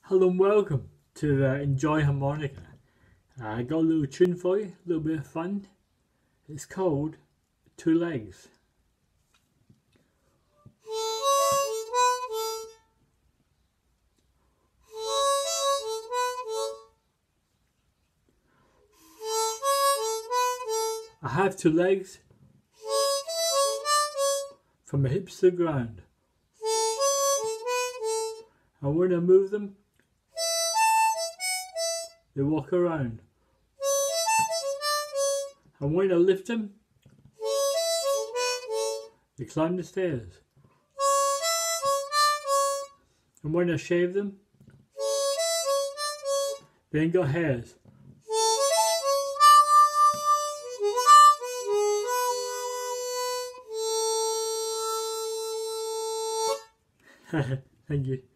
Hello and welcome to Enjoy Harmonica. I got a little tune for you, a little bit of fun. It's called Two Legs. I have two legs from my hips to the ground, and when I move them, they walk around, and when I lift them, they climb the stairs, and when I shave them, they ain't got hairs. Thank you.